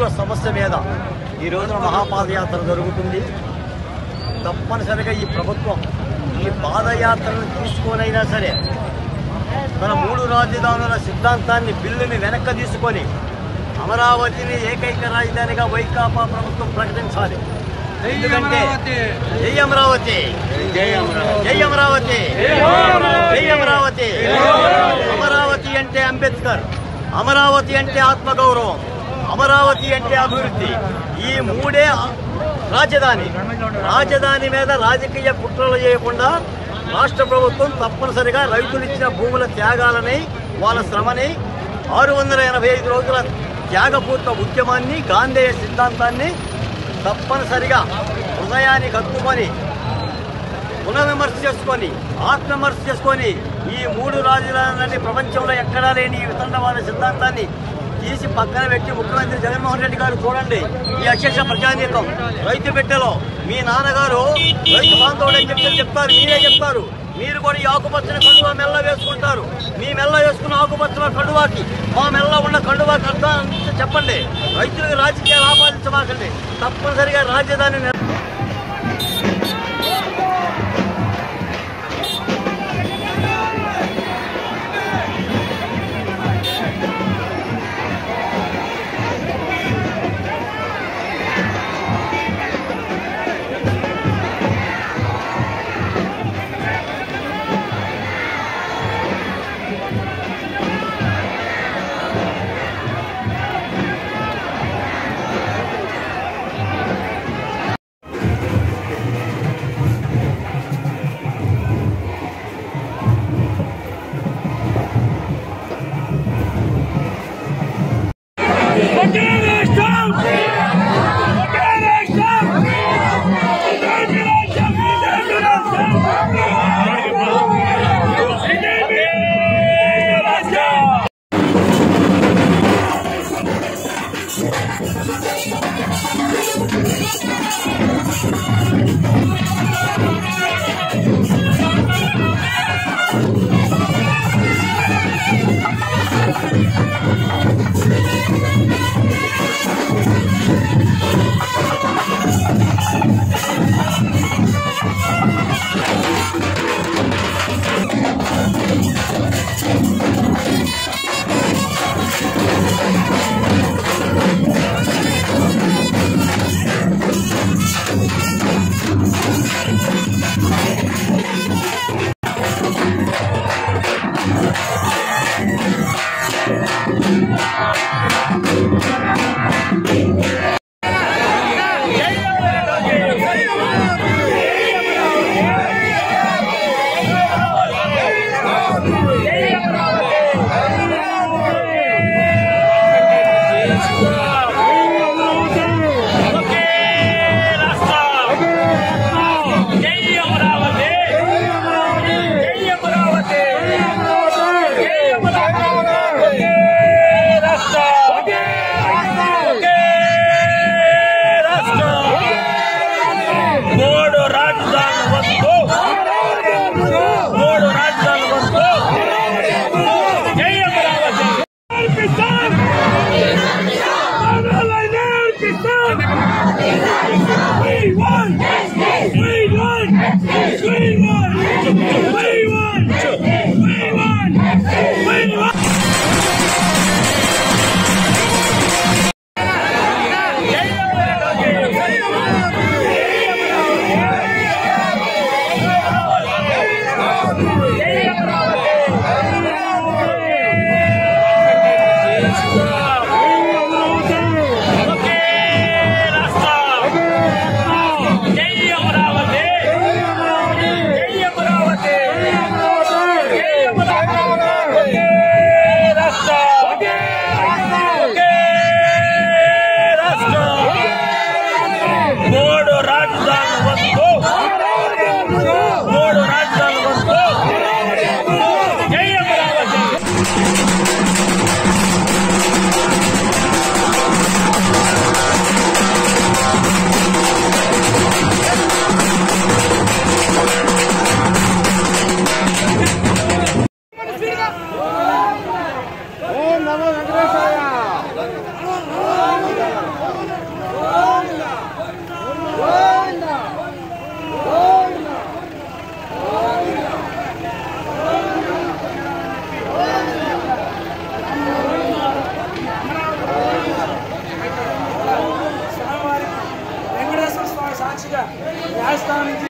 భూముల సమస్య మీద ఈ రోజున మహాపాదయాత్ర జరుగుతుంది. తప్పనిసరిగా ఈ ప్రభుత్వం ఈ పాదయాత్రను తీసుకొనైనా సరే తన 3 రాజధానుల సిద్ధాంతాన్ని బిల్లుని వెనక్కి తీసుకొని అమరావతిని ఏకైక రాజధానిగా వైకాపా ప్రభుత్వం ప్రకటించాలి. ఎందుకంటే జై అమరావతి, జై అమరావతి, జై అమరావతి, జై అమరావతి. అమరావతి అంటే అంబేద్కర్, అమరావతి అంటే ఆత్మగౌరవం, అమరావతి అంటే అభివృద్ధి. ఈ 3 రాజధాని. రాజధాని మీద రాజకీయ కుట్రలు చేయకుండా రాష్ట్ర ప్రభుత్వం తప్పనిసరిగా రైతులు ఇచ్చిన భూముల త్యాగాలని, వాళ్ళ శ్రమని, 685 రోజుల త్యాగపూర్త ఉద్యమాన్ని, గాంధేయ సిద్ధాంతాన్ని తప్పనిసరిగా హృదయానికి హత్తుకొని పునర్విమర్శ చేసుకొని ఆత్మవిమర్శ చేసుకొని ఈ 3 రాజధానులని ప్రపంచంలో ఎక్కడా లేని ఈ వితండవాద సిద్ధాంతాన్ని తీసి పక్కన పెట్టి ముఖ్యమంత్రి జగన్మోహన్ రెడ్డి గారు చూడండి, ఈ అక్షర ప్రజానీకం రైతు బిడ్డలో మీ నాన్నగారు రైతు బాంధవుడని చెప్తారు, మీరే చెప్తారు. మీరు కూడా ఈ ఆకుపచ్చని కండువా మెల్ల వేసుకుంటారు. మీ మెల్ల వేసుకున్న ఆకుపచ్చల కండువాకి మా మెల్ల ఉన్న కండువాకి అర్థం చెప్పండి. రైతులకు రాజకీయాలు ఆపాదించమాకండి. తప్పనిసరిగా రాజధాని We won!